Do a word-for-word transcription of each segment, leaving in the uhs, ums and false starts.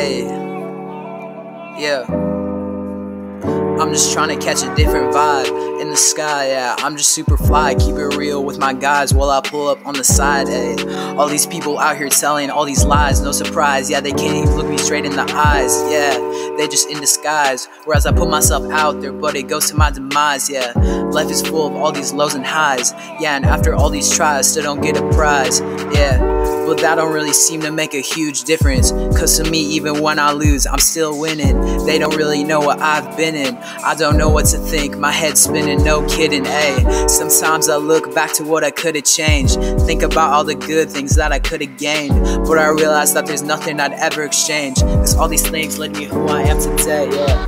Hey, yeah. I'm just trying to catch a different vibe in the sky, yeah. I'm just super fly, keep it real with my guys while I pull up on the side, ayy. All these people out here telling all these lies, no surprise, yeah. They can't even look me straight in the eyes, yeah. They just in disguise, whereas I put myself out there, but it goes to my demise, yeah. Life is full of all these lows and highs, yeah. And after all these tries, still don't get a prize, yeah. But that don't really seem to make a huge difference, cause to me, even when I lose, I'm still winning. They don't really know what I've been in. I don't know what to think, my head's spinning, no kidding, ayy. Sometimes I look back to what I could've changed, think about all the good things that I could've gained, but I realize that there's nothing I'd ever exchange, cause all these things led me who I am today, yeah.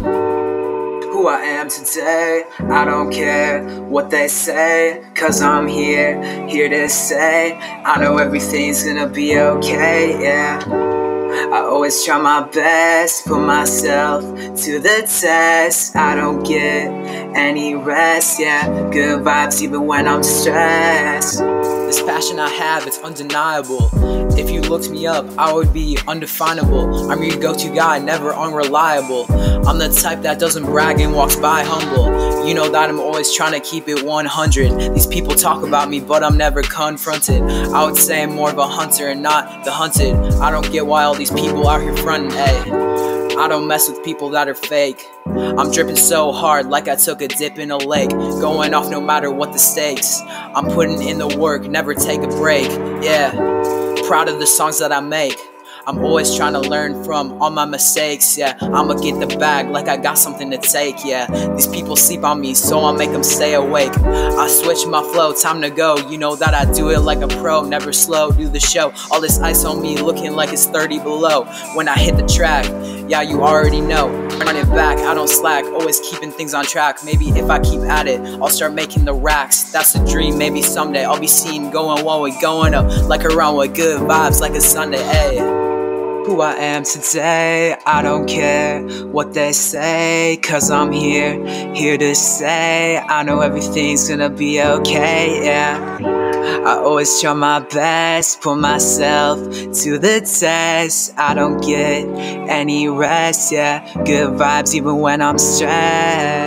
Who I am today, I don't care what they say, cause I'm here, here to say, I know everything's gonna be okay, yeah. I always try my best, put myself to the test, I don't get any rest, yeah. Good vibes even when I'm stressed. This passion I have, it's undeniable. If you looked me up, I would be undefinable. I'm your go-to guy, never unreliable. I'm the type that doesn't brag and walks by humble. You know that I'm always trying to keep it one hundred. These people talk about me, but I'm never confronted. I would say I'm more of a hunter and not the hunted. I don't get why all these people out here frontin', ayy. I don't mess with people that are fake. I'm dripping so hard like I took a dip in a lake, going off no matter what the stakes. I'm putting in the work, never take a break, yeah. Proud of the songs that I make. I'm always trying to learn from all my mistakes, yeah. I'ma get the bag like I got something to take, yeah. These people sleep on me, so I'll make them stay awake. I switch my flow, time to go. You know that I do it like a pro, never slow, do the show. All this ice on me looking like it's thirty below. When I hit the track, yeah, you already know. Run it back, I don't slack, always keeping things on track. Maybe if I keep at it, I'll start making the racks. That's the dream, maybe someday I'll be seen going one way, going up like a runway, good vibes like a Sunday, ayy. Who I am today, I don't care what they say, cause I'm here, here to say, I know everything's gonna be okay, yeah. I always try my best, put myself to the test, I don't get any rest, yeah. Good vibes even when I'm stressed.